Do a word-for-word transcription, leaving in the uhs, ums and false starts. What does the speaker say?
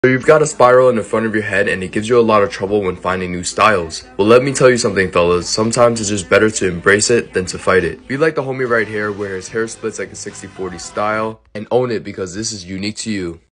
So you've got a spiral in the front of your head and it gives you a lot of trouble when finding new styles. Well, let me tell you something, fellas. Sometimes it's just better to embrace it than to fight it. Be like the homie right here where his hair splits like a sixty forty style and own it because this is unique to you.